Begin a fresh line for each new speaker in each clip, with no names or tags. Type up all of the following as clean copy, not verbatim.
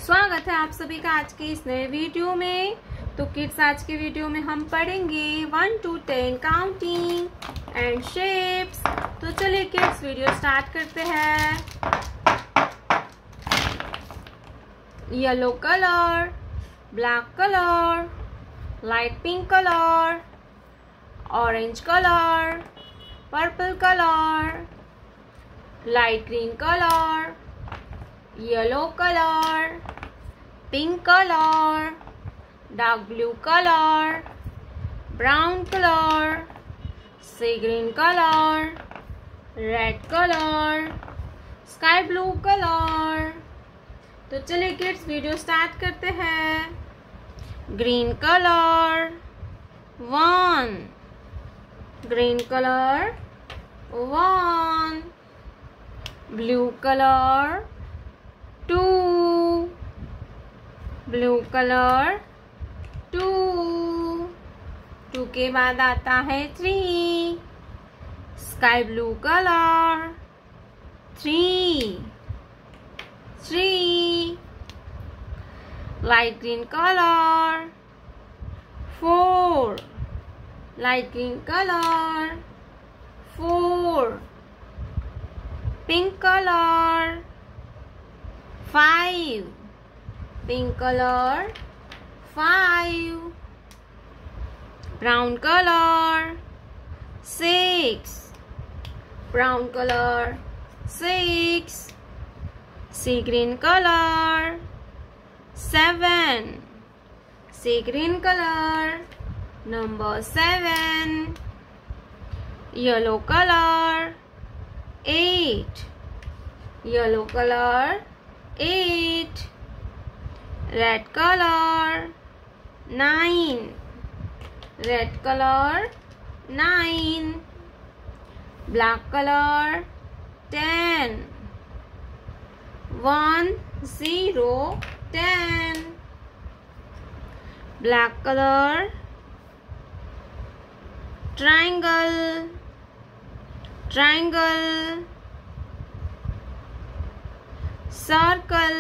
स्वागत है आप सभी का आज के इस नए वीडियो में। तो किड्स, आज के वीडियो में हम पढ़ेंगे 1 to 10 काउंटिंग एंड शेप्स। तो चलिए किड्स, वीडियो स्टार्ट करते हैं। Yellow colour, black colour, light pink colour, orange colour, purple colour, light green colour, yellow colour, pink colour, dark blue colour, brown colour, sea green colour, red colour, sky blue colour. तो चलिए kids, video start करते हैं। Green colour 1, green colour 1, blue colour 2, blue colour 2, 2 के बाद आता है 3, sky blue colour 3, 3, light green colour 4, light green colour 4, pink colour 5, pink colour 5, brown colour 6, brown colour 6, sea green colour 7, sea green colour number 7, yellow colour 8, yellow colour 8, red colour 9, red colour 9, black colour 10, 1 0 10, black colour triangle, triangle, circle,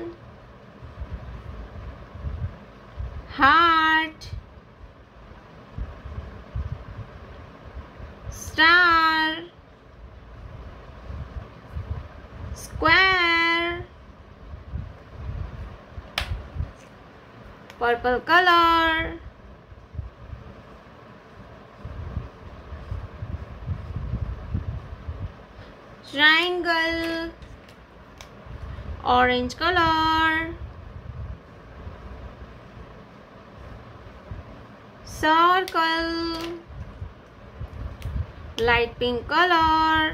heart, star, square, purple colour, triangle, orange colour, circle, light pink colour,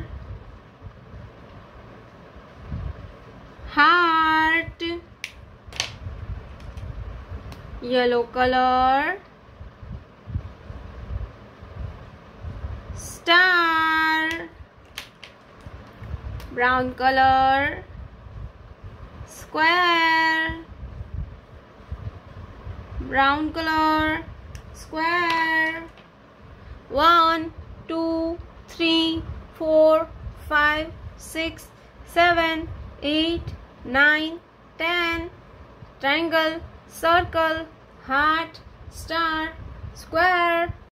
heart, yellow colour, star, brown colour, square, brown colour, square, 1 2 3 4 5 6 7 8 9 10, triangle, circle, heart, star, square.